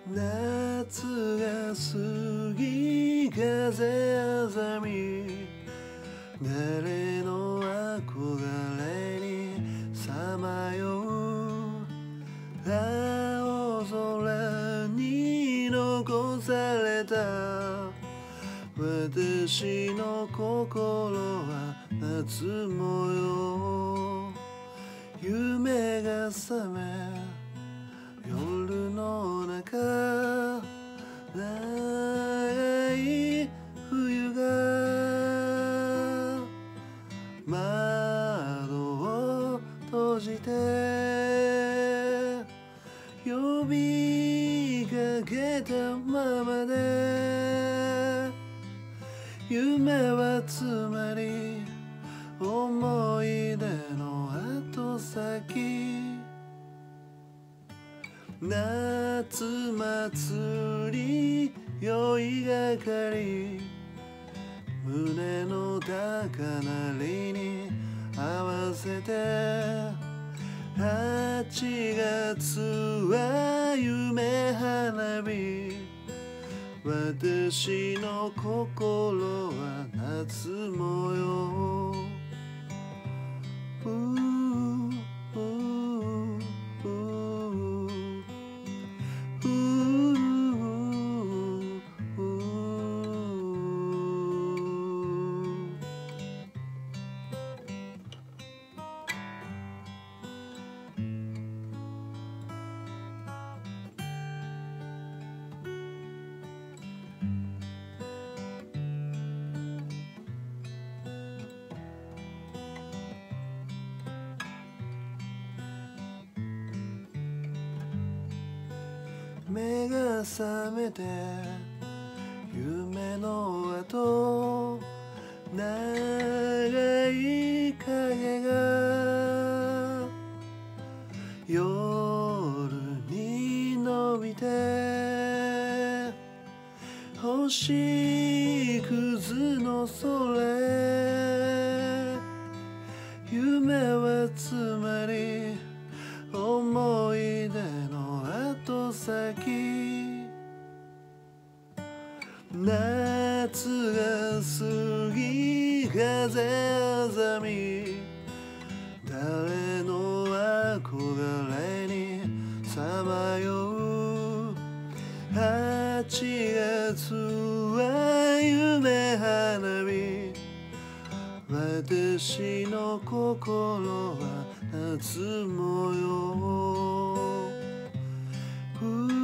夏が過ぎ風あざみ誰の憧れにさまよう青空に残された私の心は夏模様夢が覚め夜の中長い冬が窓を閉じて呼びかけたままで夢はつまり思い出の後先夏祭り酔いがかり胸の高鳴りに合わせて8月は夢花火私の心は夏模様目が覚めて夢の後長い影が夜に伸びて星屑の空夢はつまり思い出の後先夏が過ぎ風あざみ誰の憧れにさまよう8月は夢花火私の心は夏模様